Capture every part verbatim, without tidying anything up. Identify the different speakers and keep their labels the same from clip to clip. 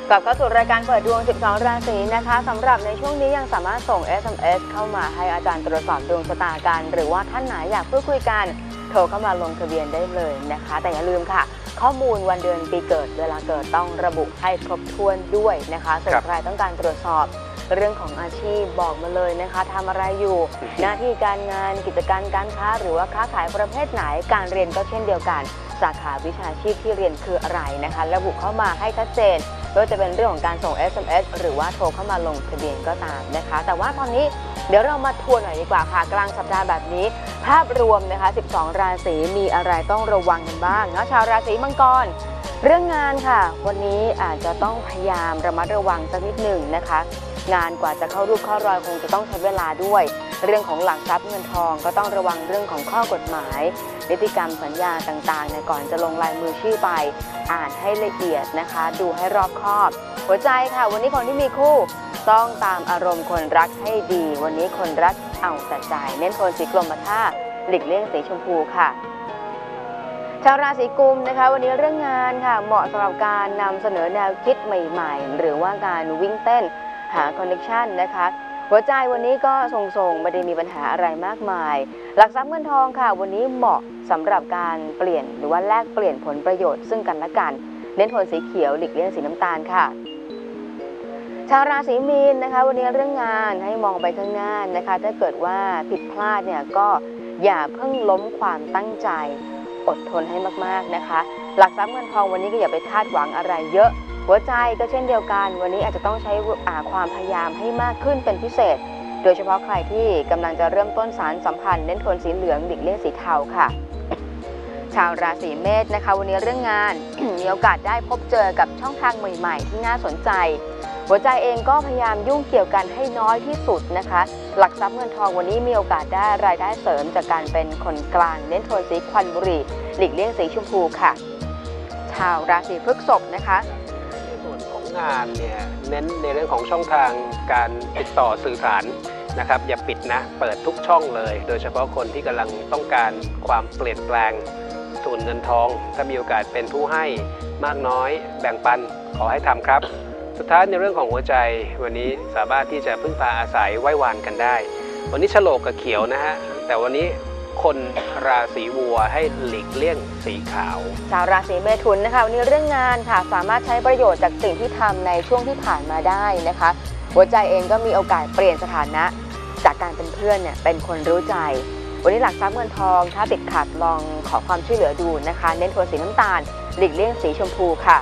Speaker 1: กลับเข้าสู่รายการเปิดดวงสิบสองราศีนะคะสำหรับในช่วงนี้ยังสามารถส่ง เอส เอ็ม เอส เข้ามาให้อาจารย์ตรวจสอบดวงชะตากันหรือว่าท่านไหนอยากพูดคุยกันโทรเข้ามาลงทะเบียนได้เลยนะคะแต่อย่าลืมค่ะข้อมูลวันเดือนปีเกิดเวลาเกิดต้องระบุให้ครบถ้วนด้วยนะคะส่วนใครต้องการตรวจสอบเรื่องของอาชีพบอกมาเลยนะคะทำอะไรอยู่หน้าที่การงานกิจการการค้าหรือว่าค้าขายประเภทไหนการเรียนก็เช่นเดียวกันสาขาวิชาชีพที่เรียนคืออะไรนะคะระบุเข้ามาให้ชัดเจนไม่ว่าจะเป็นเรื่องของการส่ง เอส เอ็ม เอส หรือว่าโทรเข้ามาลงทะเบียนก็ตามนะคะแต่ว่าตอนนี้เดี๋ยวเรามาทวนหน่อยดีกว่าค่ะกลางสัปดาห์แบบนี้ภาพรวมนะคะสิบสองราศีมีอะไรต้องระวังกันบ้างนะชาวราศีมังกรเรื่องงานค่ะวันนี้อาจจะต้องพยายามระมัดระวังสักนิดหนึ่งนะคะงานกว่าจะเข้ารูปเข้ารอยคงจะต้องใช้เวลาด้วยเรื่องของหลักทรัพย์เงินทองก็ต้องระวังเรื่องของข้อกฎหมายนิติกรรมสัญญาต่างๆในก่อนจะลงลายมือชื่อไปอ่านให้ละเอียดนะคะดูให้รอบคอบหัวใจค่ะวันนี้คนที่มีคู่ต้องตามอารมณ์คนรักให้ดีวันนี้คนรักเอาแต่ใจเน้นโทนสีกรมท่าหลีกเลี่ยงสีชมพูค่ะชาวราศีกุมนะคะวันนี้เรื่องงานค่ะเหมาะสำหรับการนำเสนอแนวคิดใหม่ๆหรือว่าการวิ่งเต้นหาคอนเนคชั่นนะคะหัวใจวันนี้ก็ทรงๆไม่ได้มีปัญหาอะไรมากมายหลักทรัพย์เงินทองค่ะวันนี้เหมาะสำหรับการเปลี่ยนหรือว่าแลกเปลี่ยนผลประโยชน์ซึ่งกันและกันเน้นโทนสีเขียวหลีกเลี่ยงสีน้ำตาลค่ะชาวราศีมีนนะคะวันนี้เรื่องงานให้มองไปข้างหน้านะคะถ้าเกิดว่าผิดพลาดเนี่ยก็อย่าเพิ่งล้มความตั้งใจอดทนให้มากๆนะคะหลักทรัพย์เงินทองวันนี้ก็อย่าไปคาดหวังอะไรเยอะหัวใจก็เช่นเดียวกันวันนี้อาจจะต้องใช้ความพยายามให้มากขึ้นเป็นพิเศษโดยเฉพาะใครที่กำลังจะเริ่มต้นสารสัมพันธ์เน้นโทนสีเหลืองหลีกเลี่ยงสีเทาค่ะชาวราศีเมษนะคะวันนี้เรื่องงาน มีโอกาสได้พบเจอกับช่องทางใหม่ๆที่น่าสนใจหัวใจเองก็พยายามยุ่งเกี่ยวกันให้น้อยที่สุดนะคะหลักทรัพย์เงินทองวันนี้มีโอกาสได้รายได้เสริมจากการเป็นคนกลางเน้นโทนสีควันบุหรี่หลีกเลี่ยงสีชมพูค่ะชาวราศีพฤษภนะคะ
Speaker 2: ในส่วนของงานเนี่ยเน้นในเรื่องของช่องทางการติดต่อสื่อสารนะครับอย่าปิดนะเปิดทุกช่องเลยโดยเฉพาะคนที่กำลังต้องการความเปลี่ยนแปลงส่วนเงินทองถ้ามีโอกาสเป็นผู้ให้มากน้อยแบ่งปันขอให้ทำครับสุดท้ายในเรื่องของหัวใจวันนี้สามารถที่จะพึ่งพาอาศัยไหว้วานกันได้วันนี้ฉลกกับเขียวนะฮะแต่วันนี้คนราศีวัวให้หลีกเลี่ยงสีขาว
Speaker 1: ชาวราศีเมถุนนะคะวันนี้เรื่องงานค่ะสามารถใช้ประโยชน์จากสิ่งที่ทำในช่วงที่ผ่านมาได้นะคะหัวใจเองก็มีโอกาสเปลี่ยนสถานะจากการเป็นเพื่อนเนี่ยเป็นคนรู้ใจวันนี้หลักทรัพย์เงินทองถ้าติดขัดลองขอความช่วยเหลือดูนะคะเน้นโทนสีน้ำตาลหลีกเลี่ยงสีชมพูค่ะ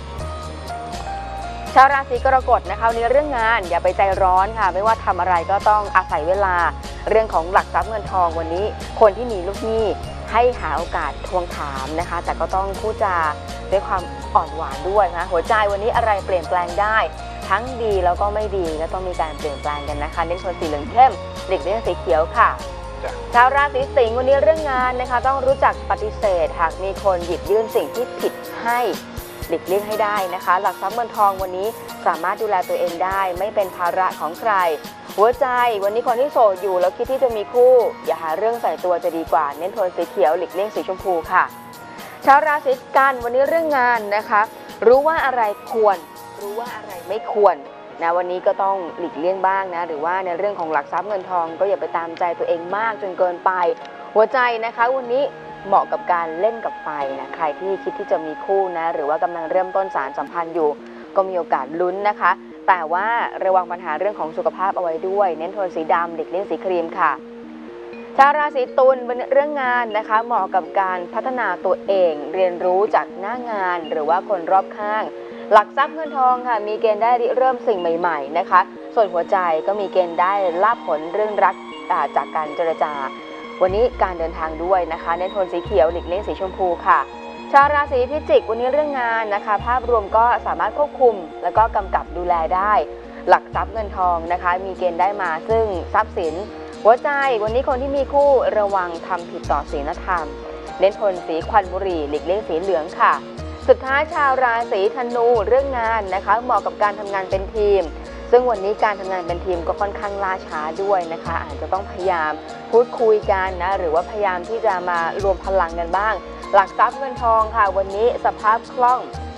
Speaker 1: ชาวราศีกรกฎนะคะวันนี้เรื่องงานอย่าไปใจร้อนค่ะไม่ว่าทำอะไรก็ต้องอาศัยเวลาเรื่องของหลักทรัพย์เงินทองวันนี้คนที่มีลูกหนี้ให้หาโอกาสทวงถามนะคะแต่ก็ต้องพูดจาด้วยความอ่อนหวานด้วยนะหัวใจวันนี้อะไรเปลี่ยนแปลงได้ทั้งดีแล้วก็ไม่ดีก็ต้องมีการเปลี่ยนแปลงกันนะคะเน้นโทนสีเหลืองเข้มหลีกเลี่ยงสีเขียวค่ะชาวราศีสิงห์วันนี้เรื่องงานนะคะต้องรู้จักปฏิเสธหากมีคนหยิบยื่นสิ่งที่ผิดให้หลีกเลี่ยงให้ได้นะคะหลักทรัพย์เงินทองวันนี้สามารถดูแลตัวเองได้ไม่เป็นภาระของใครหัวใจวันนี้คนที่โสดอยู่แล้วคิดที่จะมีคู่อย่าหาเรื่องใส่ตัวจะดีกว่าเน้นโทนสีเขียวหลีกเลี่ยงสีชมพูค่ะชาวราศีกันวันนี้เรื่องงานนะคะรู้ว่าอะไรควรรู้ว่าอะไรไม่ควรนะวันนี้ก็ต้องหลีกเลี่ยงบ้างนะหรือว่าในเรื่องของหลักทรัพย์เงินทองก็อย่าไปตามใจตัวเองมากจนเกินไปหัวใจนะคะวันนี้เหมาะกับการเล่นกับไฟนะใครที่คิดที่จะมีคู่นะหรือว่ากำลังเริ่มต้นสารสัมพันธ์อยู่ก็มีโอกาสลุ้นนะคะแต่ว่าระวังปัญหาเรื่องของสุขภาพเอาไว้ด้วยเน้นโทนสีดำหลีกเลี่ยงสีครีมค่ะชาวราศีตุลเป็นเรื่องงานนะคะเหมาะกับการพัฒนาตัวเองเรียนรู้จากหน้างานหรือว่าคนรอบข้างหลักทรัพย์เงินทองค่ะมีเกณฑ์ได้เริ่มสิ่งใหม่ๆนะคะส่วนหัวใจก็มีเกณฑ์ได้ลาภผลเรื่องรักจากการเจรจาวันนี้การเดินทางด้วยนะคะเน้นโทนสีเขียวหลีกเลี่ยงสีชมพูค่ะชาวราศีพิจิกวันนี้เรื่องงานนะคะภาพรวมก็สามารถควบคุมแล้วก็กำกับดูแลได้หลักทรัพย์เงินทองนะคะมีเกณฑ์ได้มาซึ่งทรัพย์สินหัวใจวันนี้คนที่มีคู่ระวังทำผิดต่อศีลธรรมเน้นโทนสีควันบุหรี่หลีกเลี่ยงสีเหลืองค่ะสุดท้ายชาวราศีธนูเรื่องงานนะคะเหมาะกับการทำงานเป็นทีมซึ่งวันนี้การทำงานเป็นทีมก็ค่อนข้างล่าช้าด้วยนะคะอาจจะต้องพยายามพูดคุยกันนะหรือว่าพยายามที่จะมารวมพลังกันบ้างหลักทรัพย์เงินทองค่ะวันนี้สภาพคล่อง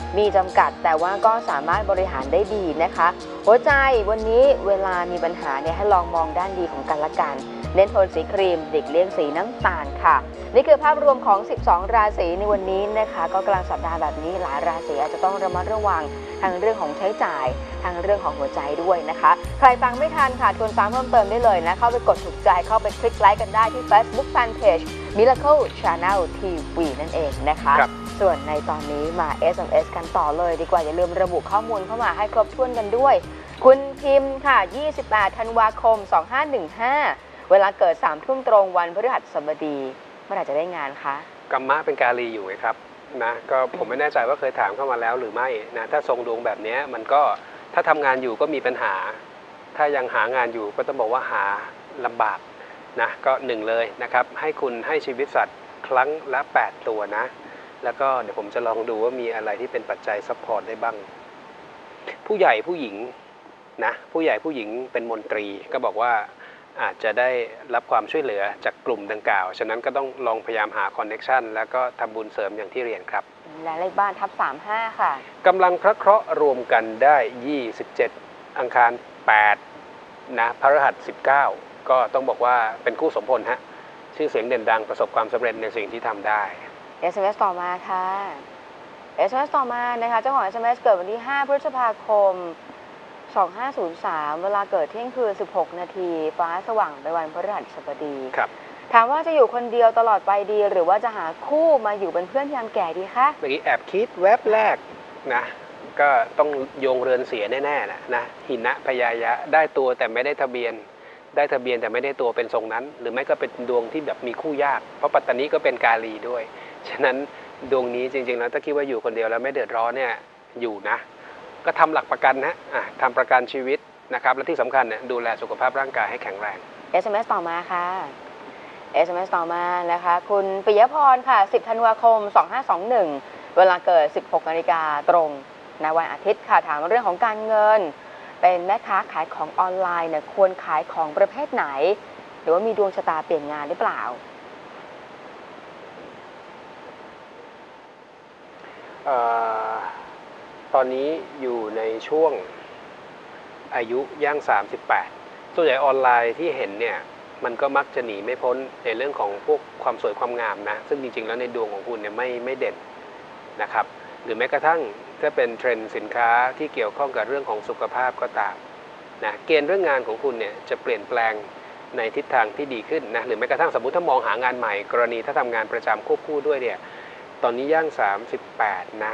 Speaker 1: มีจำกัดแต่ว่าก็สามารถบริหารได้ดีนะคะหัวใจวันนี้เวลามีปัญหาเนี่ยให้ลองมองด้านดีของกันและกันเน้นโทนสีครีมหลีกเลี่ยงสีน้ำตาลค่ะนี่คือภาพรวมของสิบสองราศีในวันนี้นะคะก็กลางสัปดาห์แบบนี้หลายราศีอาจจะต้องระมัดระวังทั้งเรื่องของใช้จ่ายทั้งเรื่องของหัวใจด้วยนะคะใครฟังไม่ทันค่ะทวนซ้ำเพิ่มเติมได้เลยนะเข้าไปกดถูกใจเข้าไปคลิกไลค์กันได้ที่ Facebook Fanpage Miracle Channel ที วี นั่นเองนะคะส่วนในตอนนี้มา เอส เอ็ม เอส กันต่อเลยดีกว่าอย่าลืมระบุข้อมูลเข้ามาให้ครบถ้วนกันด้วยคุณพิมพ์ค่ะยี่สิบแปดธันวาคมสองห้าหนึ่งห้าเวลาเกิดสามทุ่มตรงวันพฤหัสบดีเมื่อไหร่จะได้งานคะ
Speaker 2: กัมมะเป็นกาลีอยู่ไหมครับนะก็ผมไม่แน่ใจว่าเคยถามเข้ามาแล้วหรือไม่นะถ้าทรงดวงแบบนี้มันก็ถ้าทำงานอยู่ก็มีปัญหาถ้ายังหางานอยู่ก็ต้องบอกว่าหาลำบากนะก็หนึ่งเลยนะครับให้คุณให้ชีวิตสัตว์ครั้งละแปดตัวนะแล้วก็เดี๋ยวผมจะลองดูว่ามีอะไรที่เป็นปัจจัยซัพพอร์ตได้บ้างผู้ใหญ่ผู้หญิงนะผู้ใหญ่ผู้หญิงเป็นมนตรีก็บอกว่าอาจจะได้รับความช่วยเหลือจากกลุ่มดังกล่าวฉะนั้นก็ต้องลองพยายามหาคอนเน็กชันแล้วก็ทำบุญเสริมอย่างที่เรียนครับ
Speaker 1: และเลขบ้านทับสามห้าค่ะ
Speaker 2: กำลังพระเคราะห์รวมกันได้ยี่สิบเจ็ดอังคารแปดนะพฤหัสสิบเก้าก็ต้องบอกว่าเป็นคู่สมพลฮะชื่อเสียงเด่นดังประสบความสำเร็จในสิ่งที่ทำได้
Speaker 1: เอส เอ็ม เอส ต่อมาค่ะ เอส เอ็ม เอส ต่อมานะคะเจ้าของ เอส เอ็ม เอส เกิดวันที่ห้าพฤษภาคมสองห้าศูนย์สามเวลาเกิดเที่ยงคืนสิบหกนาทีฟ้าสว่างในวันพฤหัสบดี
Speaker 2: ครับ
Speaker 1: ถามว่าจะอยู่คนเดียวตลอดไปดีหรือว่าจะหาคู่มาอยู่เป็นเพื่อนยามแก่ดีคะ
Speaker 2: เมื่อกี้แอบคิดแวบแรกนะก็ต้องโยงเรือนเสียแน่ๆนะนะหินะพยายะได้ตัวแต่ไม่ได้ทะเบียนได้ทะเบียนแต่ไม่ได้ตัวเป็นทรงนั้นหรือไม่ก็เป็นดวงที่แบบมีคู่ยากเพราะปัตตานีก็เป็นกาลีด้วยฉะนั้นดวงนี้จริงๆแล้วถ้าคิดว่าอยู่คนเดียวแล้วไม่เดือดร้อนเนี่ยอยู่นะก็ทำหลักประกันนะะทำประกันชีวิตนะครับและที่สำคัญเนี่ยดูแลสุขภาพร่างกายให้แข็งแรง
Speaker 1: เอส เอ็ม เอส ต่อมาค่ะ เอส เอ็ม เอส ต่อมานะคะคุณปิยพรค่ะสิบธันวาคมสองห้าสองหนึ่งเวลาเกิดสิบหกนาฬิกาตรงในวันอาทิตย์ค่ะถามเรื่องของการเงินเป็นแม่ค้าขายของออนไลน์เนี่ยควรขายของประเภทไหนหรือว่ามีดวงชะตาเปลี่ยนงานหรือเปล่า
Speaker 2: ตอนนี้อยู่ในช่วงอายุย่างสามสิบแปดส่วนใหญ่ออนไลน์ที่เห็นเนี่ยมันก็มักจะหนีไม่พ้นในเรื่องของพวกความสวยความงามนะซึ่งจริงๆแล้วในดวงของคุณเนี่ยไม่ไม่เด่นนะครับหรือแม้กระทั่งถ้าเป็นเทรนด์สินค้าที่เกี่ยวข้องกับเรื่องของสุขภาพก็ตามนะเกณฑ์เรื่องงานของคุณเนี่ยจะเปลี่ยนแปลงในทิศทางที่ดีขึ้นนะหรือแม้กระทั่งสมมุติถ้ามองหางานใหม่กรณีถ้าทำงานประจำควบคู่ด้วยเนี่ยตอนนี้ย่างสามสิบแปดนะ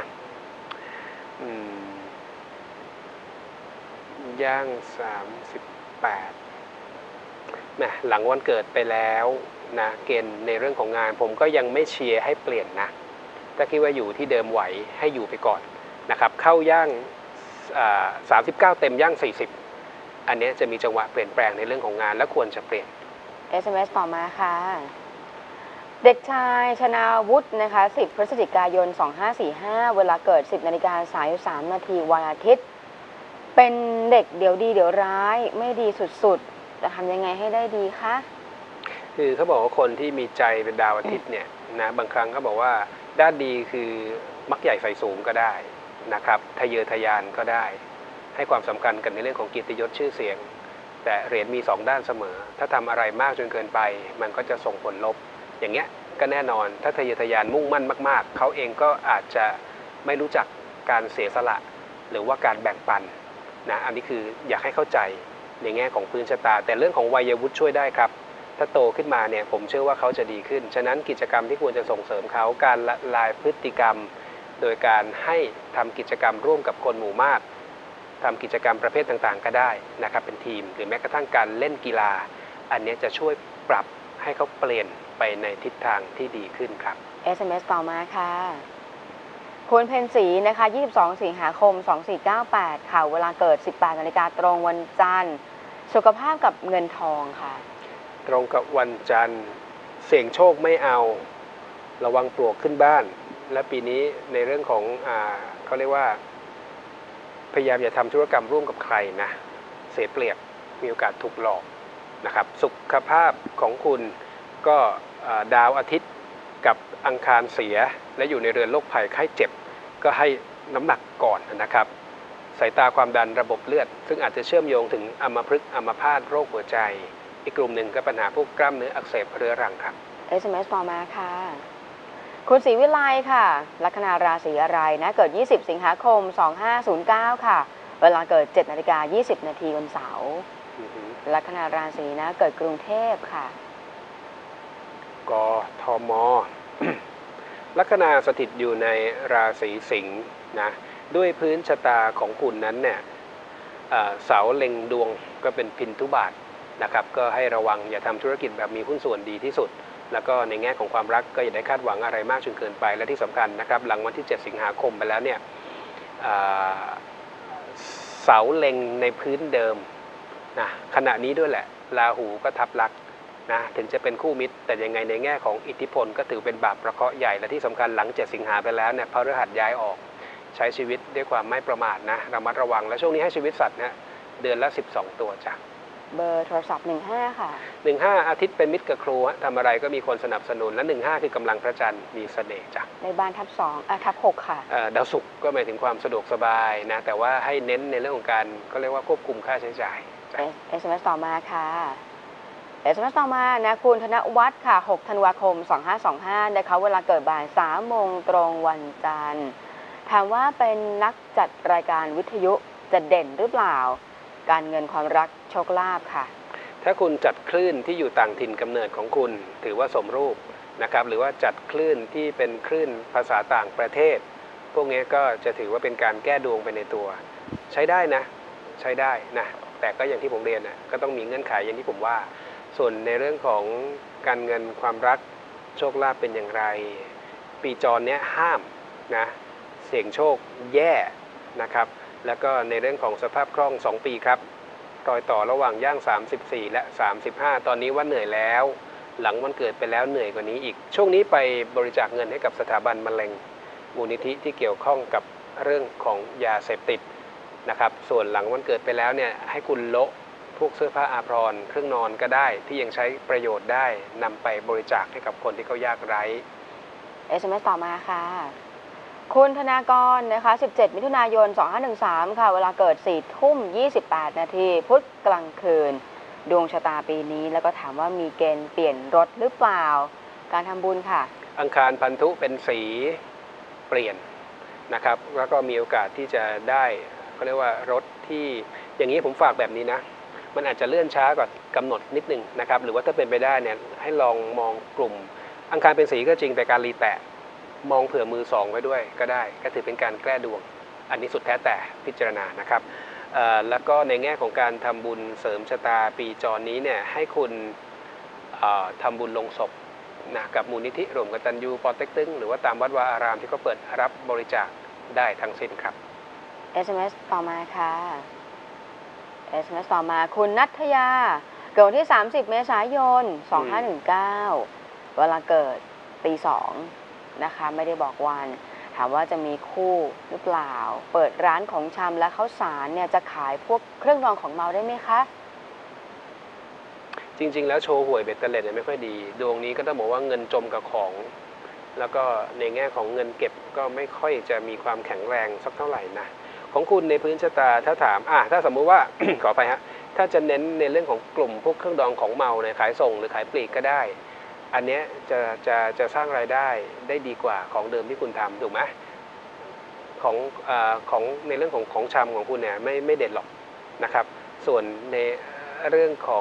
Speaker 2: ย่างสามสิบแปดแหมหลังวันเกิดไปแล้วนะเกณฑ์ในเรื่องของงานผมก็ยังไม่เชียร์ให้เปลี่ยนนะถ้าคิดว่าอยู่ที่เดิมไหวให้อยู่ไปก่อนนะครับเข้าย่างสามสิบเก้าเต็มย่างสี่สิบอันนี้จะมีจังหวะเปลี่ยนแปลงในเรื่องของงานและควรจะเปลี่ยน
Speaker 1: เอส เอ็ม เอส ต่อมาค่ะเด็กชายชนาวุฒินะคะสิบพฤศจิกายนสองห้าสี่ห้าเวลาเกิดสิบนาฬิกาสามสิบสามนาทีวันอาทิตย์เป็นเด็กเดี๋ยวดีเดี๋ยวร้ายไม่ดีสุดๆจะทำยังไงให้ได้ดีคะ
Speaker 2: คือเขาบอกว่าคนที่มีใจเป็นดาวอาทิตย์เนี่ยนะบางครั้งเขาบอกว่าด้านดีคือมักใหญ่ไฟสูงก็ได้นะครับทะเยอทะยานก็ได้ให้ความสำคัญกันในเรื่องของเกียรติยศชื่อเสียงแต่เหรียญมีสองด้านเสมอถ้าทำอะไรมากจนเกินไปมันก็จะส่งผลลบอย่างเงี้ยก็แน่นอนถ้าทะเยอทะยานมุ่งมั่นมากๆเขาเองก็อาจจะไม่รู้จักการเสียสละหรือว่าการแบ่งปันนะอันนี้คืออยากให้เข้าใจในแง่ของพื้นชะตาแต่เรื่องของวัยวุฒิช่วยได้ครับถ้าโตขึ้นมาเนี่ยผมเชื่อว่าเขาจะดีขึ้นฉะนั้นกิจกรรมที่ควรจะส่งเสริมเขาการละลายพฤติกรรมโดยการให้ทำกิจกรรมร่วมกับคนหมู่มากทำกิจกรรมประเภทต่างๆก็ได้นะครับเป็นทีมหรือแม้กระทั่งการเล่นกีฬาอันนี้จะช่วยปรับให้เขาเปลี่ยนไปในทิศทางที่ดีขึ้นครับ
Speaker 1: เอส เอ็ม เอส ต่อมาค่ะคุณเพ็ญศรีนะคะยี่สิบสองสิงหาคมสองสี่เก้าแปดค่ะเวลาเกิดสิบแปดนาฬิกาตรงวันจันทร์สุขภาพกับเงินทองค่ะ
Speaker 2: ตรงกับวันจันทร์เสี่ยงโชคไม่เอาระวังปลวกขึ้นบ้านและปีนี้ในเรื่องของอ่าเขาเรียกว่าพยายามอย่าทำธุรกรรมร่วมกับใครนะเสียเปรียบมีโอกาสถูกหลอกนะครับสุขภาพของคุณก็ดาวอาทิตย์กับอังคารเสียและอยู่ในเรือนโรคภัยไข้เจ็บก็ให้น้ำหนักก่อนนะครับสายตาความดันระบบเลือดซึ่งอาจจะเชื่อมโยงถึงอัมพฤกษ์อัมพาตโรคหัวใจอีกกลุ่มหนึ่งก็ปัญหาพวกกล้ามเนื้ออักเสบเรื้อรังครับ
Speaker 1: เอส เอ็ม เอส ต่อมาค่ะคุณศรีวิไลค่ะลัคนาราศีอะไรนะเกิดยี่สิบสิงหาคมสองห้าศูนย์เก้าค่ะเวลาเกิดเจ็ดนาฬิกายี่สิบนาทีวันเสาร์ลัคนาราศีนะเกิดกรุงเทพค่ะ
Speaker 2: กทม ลัคนาสถิตอยู่ในราศีสิงห์นะด้วยพื้นชะตาของคุณนั้นเนี่ยเสาเล็งดวงก็เป็นพินทุบาทนะครับก็ให้ระวังอย่าทำธุรกิจแบบมีหุ้นส่วนดีที่สุดแล้วก็ในแง่ของความรักก็อย่าได้คาดหวังอะไรมากจนเกินไปและที่สำคัญนะครับหลังวันที่เจ็ดสิงหาคมไปแล้วเนี่ยเสาเล็งในพื้นเดิมนะขณะนี้ด้วยแหละราหูก็ทับลักนะถึงจะเป็นคู่มิตรแต่ยังไงในแง่ของอิทธิพลก็ถือเป็นบาปประเคราะห์ใหญ่และที่สำคัญหลังเจ็ดสิงหาไปแล้วเนี่ยพฤหัสย้ายออกใช้ชีวิตด้วยความไม่ประมาทนะระมัดระวังและช่วงนี้ให้ชีวิตสัตว์นะเดือนละสิบสองตัวจ้ะ
Speaker 1: เบอร์โทรศัพท์หนึ่งห้าค่ะ
Speaker 2: หนึ่งห้าอาทิตย์เป็นมิตรกับครูทำอะไรก็มีคนสนับสนุนและหนึ่งห้าคือกำลังพระจันทร์มีเสน่ห์จ้ะ
Speaker 1: ในบ้านทับสองอ่ะทับหกค่ะ
Speaker 2: ดาวศุกร์ก็หมายถึงความสะดวกสบายนะแต่ว่าให้เน้นในเรื่องของการก็เรียกว่าควบคุมค่าใช้จ่าย
Speaker 1: เอสเอ็มเอสต่อมาค่ะเอสเอ็มเอสต่อมานะคุณธนวัฒน์ค่ะหกธันวาคมสองห้าสองห้านะคะเวลาเกิดบ่ายสามโมงตรงวันจันทร์ถามว่าเป็นนักจัดรายการวิทยุจะเด่นหรือเปล่าการเงินความรักโชคลาภค่ะ
Speaker 2: ถ้าคุณจัดคลื่นที่อยู่ต่างถิ่นกำเนิดของคุณถือว่าสมรูปนะครับหรือว่าจัดคลื่นที่เป็นคลื่นภาษาต่างประเทศพวกนี้ก็จะถือว่าเป็นการแก้ดวงไปในตัวใช้ได้นะใช้ได้นะแต่ก็อย่างที่ผมเรียนนะก็ต้องมีเงื่อนไขอย่างที่ผมว่าส่วนในเรื่องของการเงินความรักโชคลาภเป็นอย่างไรปีจรเนี้ยห้ามนะเสี่ยงโชคแย่นะครับแล้วก็ในเรื่องของสภาพคล่องสองปีครับรอยต่อระหว่างย่างสามสิบสี่และสามสิบห้าตอนนี้ว่าเหนื่อยแล้วหลังวันเกิดไปแล้วเหนื่อยกว่านี้อีกช่วงนี้ไปบริจาคเงินให้กับสถาบันมะเร็งมูลนิธิที่เกี่ยวข้องกับเรื่องของยาเสพติดนะครับส่วนหลังวันเกิดไปแล้วเนี่ยให้คุณโละพวกเสื้อผ้าอาภรณ์เครื่องนอนก็ได้ที่ยังใช้ประโยชน์ได้นำไปบริจาคให้กับคนที่เขายากไร้
Speaker 1: เอส เอ็ม เอส ต่อมาค่ะคุณธนากรนะคะสิบเจ็ดมิถุนายนสองห้าหนึ่งสามค่ะเวลาเกิดสี่ทุ่มยี่สิบแปดนาทีพุธกลางคืนดวงชะตาปีนี้แล้วก็ถามว่ามีเกณฑ์เปลี่ยนรถหรือเปล่าการทำบุญค่ะ
Speaker 2: อังคารพันธุเป็นสีเปลี่ยนนะครับแล้วก็มีโอกาสที่จะได้เขาเรียกว่ารถที่อย่างนี้ผมฝากแบบนี้นะมันอาจจะเลื่อนช้ากว่ากำหนดนิดนึงนะครับหรือว่าถ้าเป็นไปได้เนี่ยให้ลองมองกลุ่มอังคารเป็นสีก็จริงแต่การรีแตะมองเผื่อมือสองไว้ด้วยก็ได้ก็ถือเป็นการแก้ดวงอันนี้สุดแท้แต่พิจารณานะครับแล้วก็ในแง่ของการทำบุญเสริมชะตาปีจรนี้เนี่ยให้คุณทำบุญลงศพนะกับมูลนิธิร่วมกตัญญูปอเต็กตึงหรือว่าตามวัดวาอารามที่เขาเปิดรับบริจาคได้ทั้งสิ้นครับ
Speaker 1: เอส เอ็ม เอส ต่อมาค่ะ เอส เอ็ม เอส ต่อมาคุณนัทยาเกิดวันที่สามสิบเมษายนสองห้าหนึ่งเก้าเวลาเกิดตีสองนะคะไม่ได้บอกวันถามว่าจะมีคู่หรือเปล่าเปิดร้านของชำและข้าวสารเนี่ยจะขายพวกเครื่องรองของเมาได้ไหมคะ
Speaker 2: จริงๆแล้วโชว์หวยเบ็ดเตล็ดเนี่ยไม่ค่อยดีดวงนี้ก็ต้องบอกว่าเงินจมกับของแล้วก็ในแง่ของเงินเก็บก็ไม่ค่อยจะมีความแข็งแรงสักเท่าไหร่นะของคุณในพื้นชะตาถ้าถามอ่ะถ้าสมมุติว่า ขอไปฮะถ้าจะเน้นในเรื่องของกลุ่มพวกเครื่องดองของเมาเนี่ยขายส่งหรือขายปลีกก็ได้อันนี้จะจะจะสร้างรายได้ได้ดีกว่าของเดิมที่คุณทำถูกไหมของอของในเรื่องของของชำของคุณเนี่ยไม่ไม่เด็ดหรอกนะครับส่วนในเรื่องของ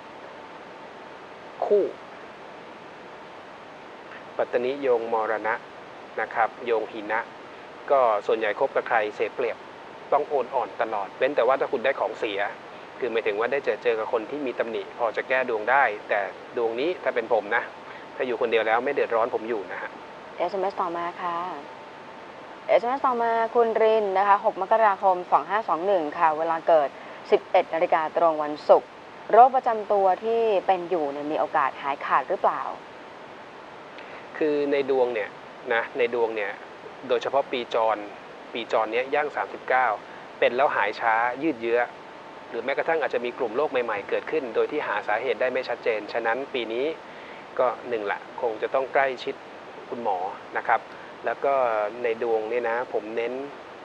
Speaker 2: คู่ปัตตนิโยงมรณะนะครับโยงหินะก็ส่วนใหญ่คบกับใครเสียเปรียบต้องโอนอ่อนตลอดเว้นแต่ว่าถ้าคุณได้ของเสียคือหมายถึงว่าได้เจอเจอกับคนที่มีตำหนิพอจะแก้ดวงได้แต่ดวงนี้ถ้าเป็นผมนะถ้าอยู่คนเดียวแล้วไม่เดือดร้อนผมอยู่นะฮะ
Speaker 1: เอส เอ็ม เอส ต่อมาค่ะ เอส เอ็ม เอส ต่อมาคุณรินนะคะหกมกราคมสองห้าสองหนึ่งค่ะเวลาเกิดสิบเอ็ดนาฬิกาตรงวันศุกร์โรคประจำตัวที่เป็นอยู่เนี่ยมีโอกาสหายขาดหรือเปล่า
Speaker 2: คือในดวงเนี่ยนะในดวงเนี่ยโดยเฉพาะปีจรปีจรเนี้ยย่างสามสิบเก้าเป็นแล้วหายช้ายืดเยื้อหรือแม้กระทั่งอาจจะมีกลุ่มโรคใหม่ๆเกิดขึ้นโดยที่หาสาเหตุได้ไม่ชัดเจนฉะนั้นปีนี้ก็หนึ่งละคงจะต้องใกล้ชิดคุณหมอนะครับแล้วก็ในดวงเนี่ยนะผมเน้น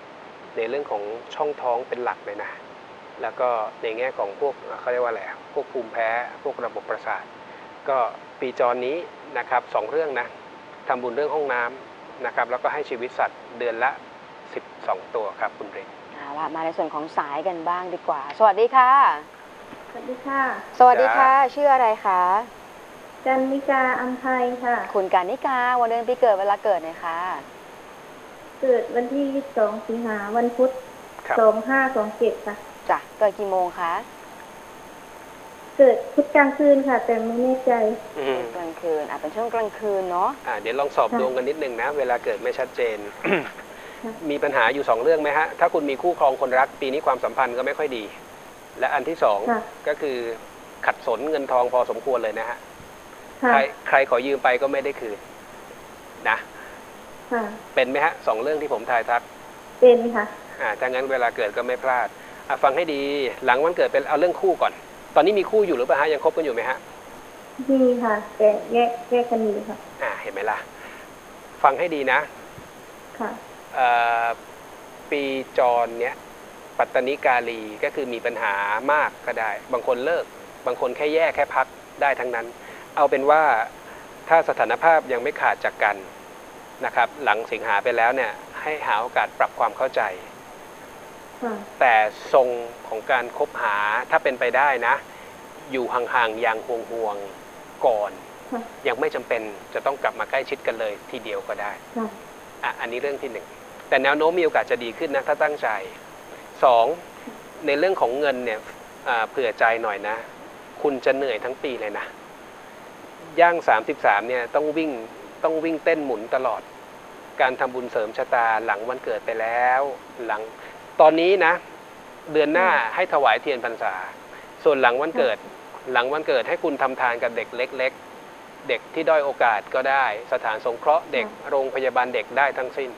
Speaker 2: ในเรื่องของช่องท้องเป็นหลักเลยนะแล้วก็ในแง่ของพวกเขาเรียกว่าอะไรพวกภูมิแพ้พวกระบบประสาทก็ปีจรนี้นะครับสองเรื่องนะทำบุญเรื่องห้องน้ำนะครับแล้วก็ให้ชีวิตสัตว์เดือนละสิบสองตัวครับคุณเรน
Speaker 1: เอาล่ะมาในส่วนของสายกันบ้างดีกว่าสวัสดีค่ะ
Speaker 3: สวัสดีค่ะ
Speaker 1: สวัสดีค่ะชื่ออะไรคะ
Speaker 3: กันนิกาอัมไพค่ะ
Speaker 1: คุณกันนิกาวันเดือนปีเกิดเวลาเกิดหน่อยค่ะ
Speaker 3: เกิดวันที่ยี่สิบสองสิงหาวันพุธสองห้าสองเจ็ดค่ะ
Speaker 1: จ้ะเกิดกี่โมงคะ
Speaker 3: เกิดพุธกลางคืนค่ะแต่ไม่แน่ใจ
Speaker 1: กลางคืนอ่ะเป็นช่วงกลางคืนเนาะ
Speaker 2: อ่าเดี๋ยวลองสอบดวงกันนิดนึงนะเวลาเกิดไม่ชัดเจน มีปัญหาอยู่สองเรื่องไหมฮะถ้าคุณมีคู่ครองคนรักปีนี้ความสัมพันธ์ก็ไม่ค่อยดีและอันที่สองก็คือขัดสนเงินทองพอสมควรเลยนะฮะใครใครขอยืมไปก็ไม่ได้คืนนะเป็นไหมฮะสองเรื่องที่ผมทายทัก
Speaker 3: เป็นค่ะ
Speaker 2: อ่าถ้างั้นเวลาเกิดก็ไม่พลาดอ่ะฟังให้ดีหลังวันเกิดเป็นเอาเรื่องคู่ก่อนตอนนี้มีคู่อยู่หรือเปล่าฮะยังคบกันอยู่ไหมฮะ
Speaker 3: มีค่ะแต่แยกแยกกันอยู่ค่ะ
Speaker 2: อ่าเห็นไหมล่ะฟังให้ดีนะ
Speaker 3: ค่ะ
Speaker 2: ปีจรเนี้ยปัตตนิกาลีก็คือมีปัญหามากก็ได้บางคนเลิกบางคนแค่แยกแค่พักได้ทั้งนั้นเอาเป็นว่าถ้าสถานภาพยังไม่ขาดจากกันนะครับหลังสิงหาไปแล้วเนี่ยให้หาโอกาสปรับความเข้าใจแต่ทรงของการคบหาถ้าเป็นไปได้นะอยู่ห่างๆอย่างห่วงๆก่อนยังไม่จำเป็นจะต้องกลับมาใกล้ชิดกันเลยทีเดียวก็ได้อ่ะอันนี้เรื่องที่หนึ่งแต่แนวโน้มมีโอกาสจะดีขึ้นนะถ้าตั้งใจสองในเรื่องของเงินเนี่ยเผื่อใจหน่อยนะคุณจะเหนื่อยทั้งปีเลยนะย่างสามสิบสามเนี่ยต้องวิ่งต้องวิ่งเต้นหมุนตลอดการทำบุญเสริมชะตาหลังวันเกิดไปแล้วหลังตอนนี้นะเดือนหน้าให้ถวายเทียนพรรษาส่วนหลังวันเกิดหลังวันเกิดให้คุณทำทานกับเด็กเล็กๆเด็กที่ด้อยโอกาสก็ได้สถานสงเคราะห์เด็กโรงพยาบาลเด็กได้ทั้งสิ้น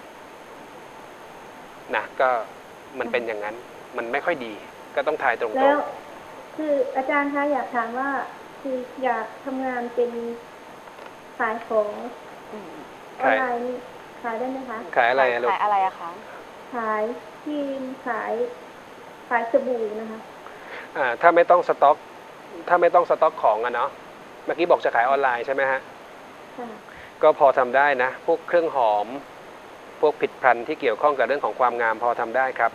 Speaker 2: นะก็มันเป็นอย่างนั้นมันไม่ค่อยดีก็ต้องทายตรงๆ
Speaker 3: แล้วคืออาจารย์คะอยากถามว่าคืออยากทำงานเป็นขายของออนไลน์ขายได้ไหมคะ
Speaker 2: ขายอะไรอะลูก
Speaker 1: ขายอะไรอะคะ
Speaker 3: ขายครีมขายขายสบู่นะคะ
Speaker 2: อ่าถ้าไม่ต้องสต็อกถ้าไม่ต้องสต็อกของอะเนาะเมื่อกี้บอกจะขายออนไลน์ใช่ไหมฮะก็พอทำได้นะพวกเครื่องหอมพวกผลิตภัณฑ์ที่เกี่ยวข้องกับเรื่องของความงามพอทำได้ครับ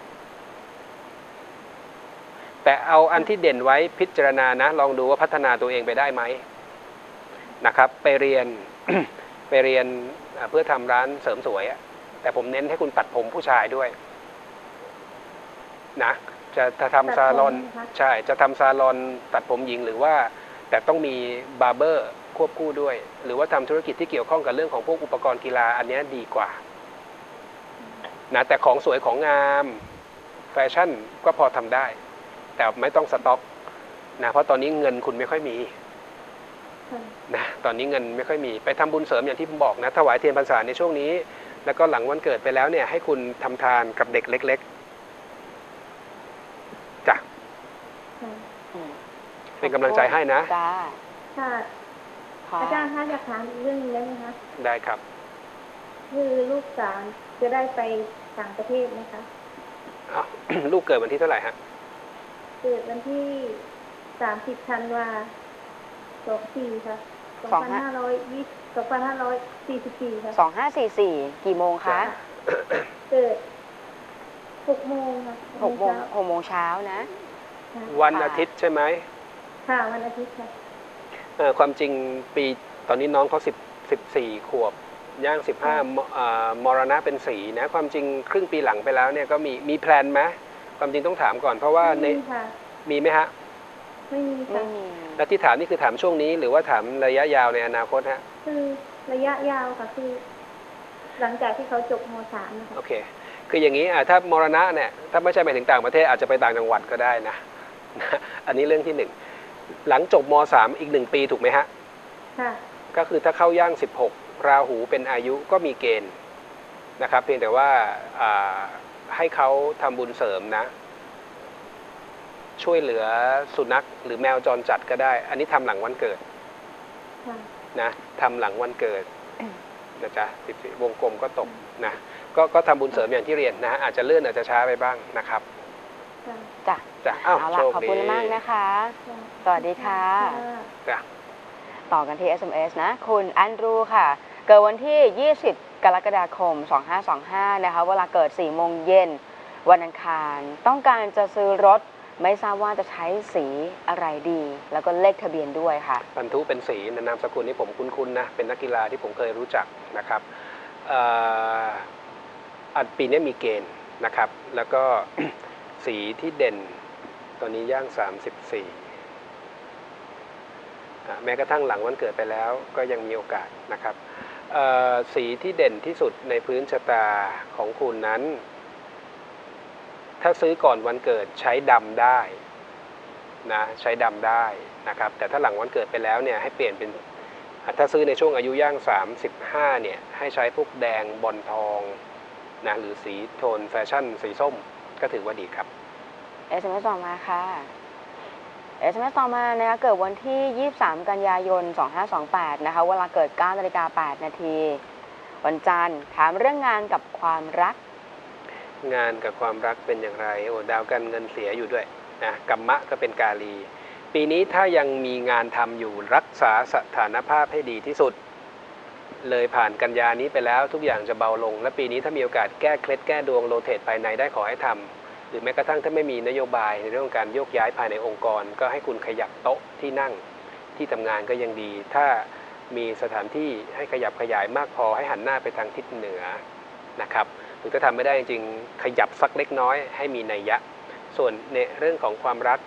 Speaker 2: แต่เอาอันที่เด่นไว้พิจารณานะลองดูว่าพัฒนาตัวเองไปได้ไหมนะครับไปเรียน ไปเรียนเพื่อทำร้านเสริมสวยแต่ผมเน้นให้คุณตัดผมผู้ชายด้วยนะจะจะทำซาลอนใช่จะทำซาลอนตัดผมหญิงหรือว่าแต่ต้องมีบาร์เบอร์ควบคู่ด้วยหรือว่าทำธุรกิจที่เกี่ยวข้องกับเรื่องของพวกอุปกรณ์กีฬาอันนี้ดีกว่านะแต่ของสวยของงามแฟชั่นก็พอทำได้แต่ไม่ต้องสต็อกนะเพราะตอนนี้เงินคุณไม่ค่อยมีนะตอนนี้เงินไม่ค่อยมีไปทำบุญเสริมอย่างที่ผมบอกนะถวายเทียนพรรษาในช่วงนี้แล้วก็หลังวันเกิดไปแล้วเนี่ยให้คุณทำทานกับเด็กเล็กๆจ้ะเป็นกำลังใจให้นะ
Speaker 3: จ้าค่ะอาจารย์คะอยากถามเรื่องนี้ได้ไหมคะ
Speaker 2: ได้ครับ
Speaker 3: คือลูกสาวจะได้ไปต่างประเทศนะคะ
Speaker 2: ลูกเกิดวันที่เท่าไหร่ฮะ
Speaker 3: เกิดวันที่สามสิบธันวาสองสี่ค่ะสองพันห้าร้อยยี่สองพันห้าร้อยสี่สิบสี่ค่ะ
Speaker 1: สองห้าสี่สี่กี่โมงคะ
Speaker 3: เกิดหกโมงค่ะ
Speaker 1: หกโมงหกโมงเช้านะ
Speaker 2: วันอาทิตย์ใช่ไหม
Speaker 3: ค่ะวันอาทิตย์ค่ะ
Speaker 2: เออความจริงปีตอนนี้น้องเขาสิบสิบสี่ขวบย่างสิบห้ามรณะเป็นสีนะความจริงครึ่งปีหลังไปแล้วเนี่ยก็มีมีแพลนไหมความจริงต้องถามก่อนเพราะว่าในมีไหมฮะ
Speaker 3: ไม่มีค่ะ
Speaker 2: แล้วที่ถามนี่คือถามช่วงนี้หรือว่าถามระยะยาวในอนาคตฮะ
Speaker 3: คือระยะยาวค่ะคือหลังจากที่เขาจบม.สาม นะคะ
Speaker 2: โอเคคืออย่างนี้อ่ะถ้ามรณะเนี่ยถ้าไม่ใช่ไปถึงต่างประเทศอาจจะไปต่างจังหวัดก็ได้นะอันนี้เรื่องที่หนึ่งหลังจบม.สาม อีกหนึ่งปีถูกไหมฮะ
Speaker 3: ค่ะ
Speaker 2: ก็คือถ้าเข้าย่างสิบหกราหูเป็นอายุก็มีเกณฑ์นะครับเพียงแต่ว่าให้เขาทำบุญเสริมนะช่วยเหลือสุนัขหรือแมวจรจัดก็ได้อันนี้ทำหลังวันเกิดนะทำหลังวันเกิดนะจ๊ะสิบสี่วงกลมก็ตกนะก็ก็ทำบุญเสริมอย่างที่เรียนนะฮะอาจจะเลื่อนอาจจะช้าไปบ้างนะครับ
Speaker 3: จ้ะ
Speaker 1: จ้ะ
Speaker 2: จ้ะอ้าว
Speaker 1: เอา
Speaker 2: โช
Speaker 1: ล่ะ
Speaker 2: ค
Speaker 1: ขอบ
Speaker 2: ดี
Speaker 1: คุณมากนะคะ
Speaker 3: จ้ะ
Speaker 1: สวัสดีค่ะ
Speaker 2: จ้ะ
Speaker 1: ต่อกันที่ เอส เอ็ม เอส นะ คุณแอนดรูค่ะ เกิดวันที่ ยี่สิบ กรกฎาคม สองห้าสองห้า นะคะ เวลาเกิด สี่โมงเย็น วันอังคาร ต้องการจะซื้อรถ ไม่ทราบว่าจะใช้สีอะไรดี แล้วก็เลขทะเบียนด้วยค่ะ
Speaker 2: พันธุเป็นสีนามสกุลนี้ผมคุ้นๆนะ เป็นนักกีฬาที่ผมเคยรู้จักนะครับเอ่ออันปีนี้มีเกณฑ์นะครับ แล้วก็ สีที่เด่น ตอนนี้ย่าง สามสิบสี่อ่ะแม้กระทั่งหลังวันเกิดไปแล้วก็ยังมีโอกาสนะครับเอ่อสีที่เด่นที่สุดในพื้นชะตาของคุณนั้น ถ้าซื้อก่อนวันเกิดใช้ดำได้นะใช้ดำได้นะครับแต่ถ้าหลังวันเกิดไปแล้วเนี่ยให้เปลี่ยนเป็นถ้าซื้อในช่วงอายุย่างสามสิบห้าเนี่ยให้ใช้พวกแดงบอลทองนะหรือสีโทนแฟชั่นสีส้มก็ถือว่าดีครับ
Speaker 1: เอส เอ็ม เอส ต่อมาค่ะ เอส เอ็ม เอส ต่อมานะคะเกิดวันที่ ยี่สิบสาม กันยายน สองห้าสองแปด นะคะ เวลาเกิด เก้านาฬิกาแปดนาที วันจันทร์ ถามเรื่องงานกับความรัก
Speaker 2: งานกับความรักเป็นอย่างไรโอ้ดาวการเงินเสียอยู่ด้วยนะกัมมะก็เป็นกาลีปีนี้ถ้ายังมีงานทำอยู่รักษาสถานภาพให้ดีที่สุดเลยผ่านกันยานี้ไปแล้วทุกอย่างจะเบาลงและปีนี้ถ้ามีโอกาสแก้เคล็ดแก้ดวงโรเตทภายในได้ขอให้ทำหรือแม้กระทั่งถ้าไม่มีนโยบายในเรื่องของการโยกย้ายภายในองค์กรก็ให้คุณขยับโต๊ะที่นั่งที่ทำงานก็ยังดี ถ้ามีสถานที่ให้ขยับขยายมากพอให้หันหน้าไปทางทิศเหนือนะครับหรือถ้าทำไม่ได้จริงๆขยับสักเล็กน้อยให้มีนัยยะส่วนในเรื่องของความรัก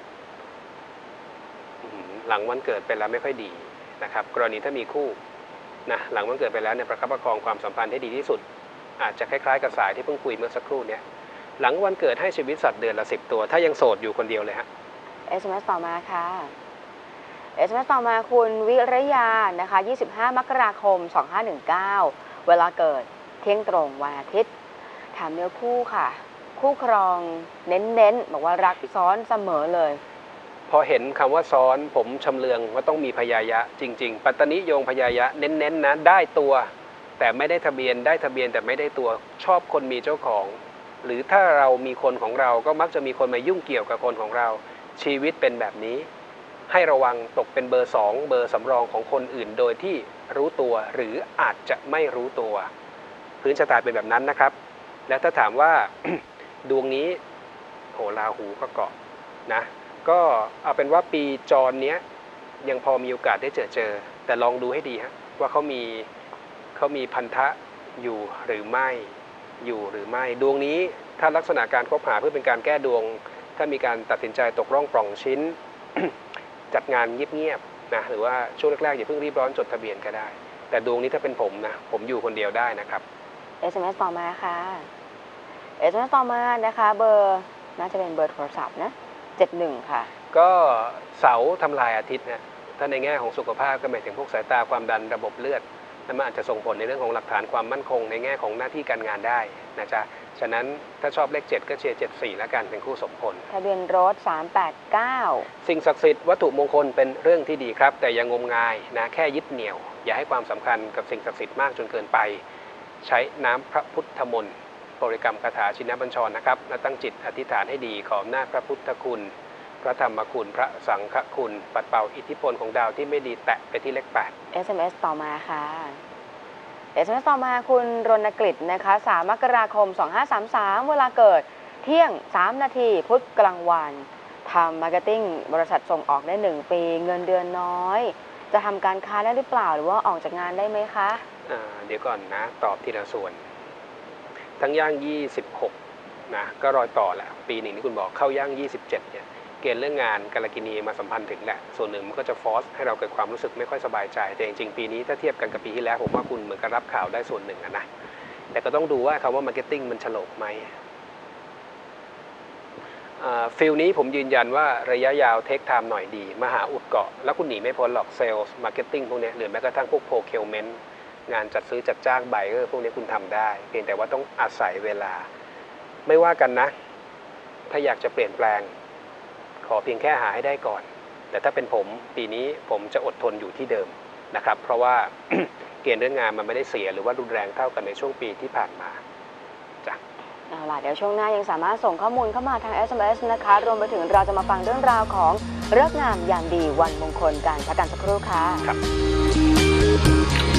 Speaker 2: หลังวันเกิดไปแล้วไม่ค่อยดีนะครับกรณีถ้ามีคู่นะหลังวันเกิดไปแล้วเนี่ยประคับประคองความสัมพันธ์ให้ดีที่สุดอาจจะคล้ายๆกับสายที่เพิ่งคุยเมื่อสักครู่เนี่ยหลังวันเกิดให้ชีวิตสัตว์เดือนละสิบตัวถ้ายังโสดอยู่คนเดียวเลยฮะ
Speaker 1: เอส เอ็ม เอส ต่อมาค่ะ เอส เอ็ม เอส ต่อมาคุณวิริยานะคะ ยี่สิบห้า มกราคม สองห้าหนึ่งเก้า เวลาเกิดเที่ยงตรงวันอาทิตย์ถามเนื้อคู่ค่ะ คู่ครองเน้นๆบอกว่ารักซ้อนเสมอเลย
Speaker 2: พอเห็นคำว่าซ้อนผมชำเลืองว่าต้องมีพยายะจริงๆปัตตนิโยงพยายะเน้นๆนะได้ตัวแต่ไม่ได้ทะเบียนได้ทะเบียนแต่ไม่ได้ตัวชอบคนมีเจ้าของหรือถ้าเรามีคนของเราก็มักจะมีคนมายุ่งเกี่ยวกับคนของเราชีวิตเป็นแบบนี้ให้ระวังตกเป็นเบอร์สองเบอร์สำรองของคนอื่นโดยที่รู้ตัวหรืออาจจะไม่รู้ตัวพื้นชะตาเป็นแบบนั้นนะครับแล้วถ้าถามว่า ดวงนี้โหราหูก็เกาะนะก็เอาเป็นว่าปีจรเนี้ยยังพอมีโอกาสได้เจอเจอแต่ลองดูให้ดีฮะว่าเขามีเขามีพันธะอยู่หรือไม่อยู่หรือไม่ดวงนี้ถ้าลักษณะการคบหาเพื่อเป็นการแก้ดวงถ้ามีการตัดสินใจตกร่องปล่องชิ้น จัดงานเงียบๆนะหรือว่าช่วงแรกๆอย่าเพิ่งรีบร้อนจดทะเบียนก็ได้แต่ดวงนี้ถ้าเป็นผมนะผมอยู่คนเดียวได้นะครับ
Speaker 1: เอส เอ็ม เอส ต่อมาค่ะ เอส เอ็ม เอส ต่อมานะคะเบอร์น่าจะเป็นเบอร์โทรศัพท์นะเจ็ดหนึ่งค่ะ
Speaker 2: ก็เสาทำลายอาทิตย์นะถ้าในแง่ของสุขภาพก็หมายถึงพวกสายตาความดันระบบเลือดและมันอาจจะส่งผลในเรื่องของหลักฐานความมั่นคงในแง่ของหน้าที่การงานได้นะจ๊ะฉะนั้นถ้าชอบเลขเจ็ดก็เชียร์เจ็ดสี่แล้วกันเป็นคู่สมพล
Speaker 1: ทะเบียนรถสามแปดเก้า
Speaker 2: สิ่งศักดิ์สิทธิ์วัตถุมงคลเป็นเรื่องที่ดีครับแต่อย่างงมงายนะแค่ยึดเหนี่ยวอย่าให้ความสำคัญกับสิ่งศักดิ์สิทธิ์มากจนเกินไปใช้น้ำพระพุทธมนต์บริกรรมคาถาชินบัญชรนะครับและตั้งจิตอธิษฐานให้ดีขออำนาจพระพุทธคุณพระธรรมคุณพระสังฆคุณปัดเป่าอิทธิพลของดาวที่ไม่ดีแตะไปที่เลขแปด
Speaker 1: เอส เอ็ม เอส ต่อมาค่ะ เอส เอ็ม เอส ต่อมาคุณรณกฤษนะคะ สาม มกราคม สองห้าสามสาม เวลาเกิดเที่ยง สาม นาทีพุธกลางวันทำมาร์เก็ตติ้งบริษัทส่งออกได้หนึ่งปีเงินเดือนน้อยจะทำการค้าได้หรือเปล่าหรือว่าออกจากงานได้ไหมคะ
Speaker 2: อ่าเดี๋ยวก่อนนะตอบทีละส่วนทั้งย่างยี่สิบหกนะก็รอยต่อแหละปีหนึ่งที่คุณบอกเข้าย่างยี่สิบเจ็ดเนี่ยเกณฑ์เรื่องงานกาลกินีมาสัมพันธ์ถึงแหละส่วนหนึ่งมันก็จะฟอร์สให้เราเกิดความรู้สึกไม่ค่อยสบายใจแต่จริงๆปีนี้ถ้าเทียบกันกับปีที่แล้วผมว่าคุณเหมือนกับรับข่าวได้ส่วนหนึ่งนะแต่ก็ต้องดูว่าคำว่ามาร์เก็ตติ้งมันฉลกไหมฟิลนี้ผมยืนยันว่าระยะยาวเทคไทม์หน่อยดีมาหาอุดเกาะแล้วคุณหนีไม่พ้นหรอกเซลล์มาร์เก็ตติ้งพวกนี้หรือแม้กระทั่งพวกโปรเคลเมนต์งานจัดซื้อจัดจ้างไบเออร์พวกนี้คุณทำได้เพียงแต่ว่าต้องอาศัยเวลาไม่ว่ากันนะถ้าอยากจะเปลี่ยนแปลงขอเพียงแค่หาให้ได้ก่อนแต่ถ้าเป็นผมปีนี้ผมจะอดทนอยู่ที่เดิมนะครับเพราะว่า เกณฑ์เรื่องงานมันไม่ได้เสียหรือว่ารุนแรงเท่ากันในช่วงปีที่ผ่านมาจ้ะ
Speaker 1: เอาล่ะเดี๋ยวช่วงหน้ายังสามารถส่งข้อมูลเข้ามาทาง เอส เอ็ม เอส นะคะรวมไปถึงเราจะมาฟังเรื่องราวของฤกษ์งามยามดีวันมงคลกันพักกันสักครู่ค่ะ
Speaker 2: ครับ